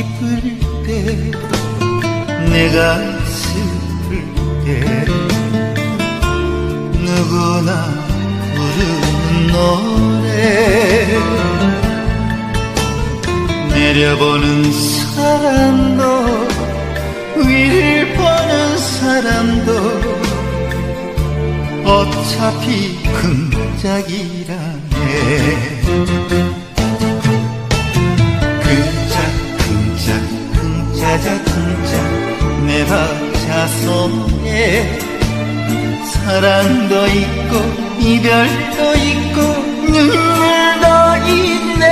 기쁠 때 내가 슬플 때 누구나 부르는 노래 내려보는 사람도 위를 보는 사람도 어차피 긍짝이라네. 긍짝 내 박자 속에 사랑도 있고 이별도 있고 눈물도 있네.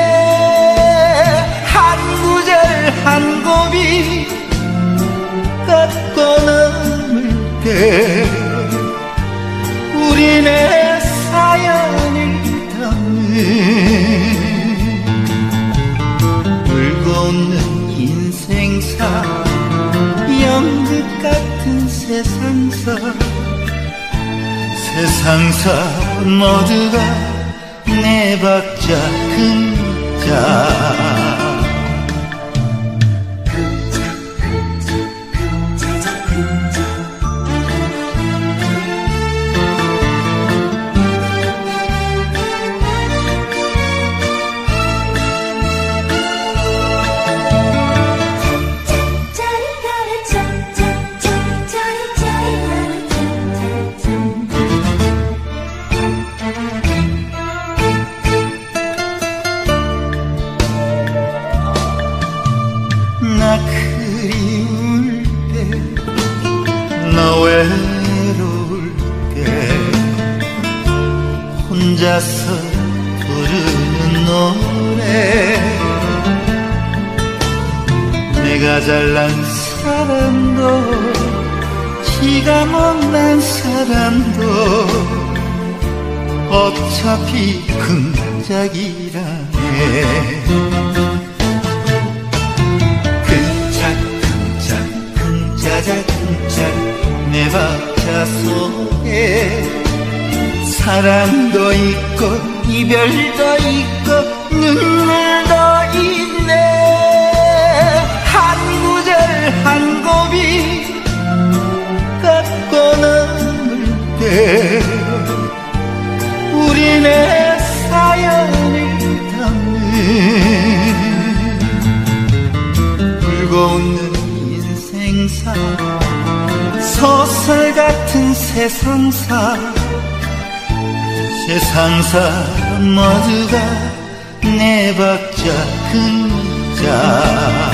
한 구절 한 고비 걷고 넘을 때 우리네 사연을 담는 울고 웃는 인생사 연극 같은 세상사 모두가 내 박자 긍짝 나 그리울 때 나 외로울 때 혼자서 부르는 노래 내가 잘난 사람도 지가 못난 사람도 어차피 긍짝이라네. 긍짝 내 박자 속에 사랑도 있고 이별도 있고 눈물도 있네. 한 구절 한 고비 걷고 넘을 때 우리네 사연을 담는 울고 웃는 소설 같은 세상사 모두가 내 박자 긍짝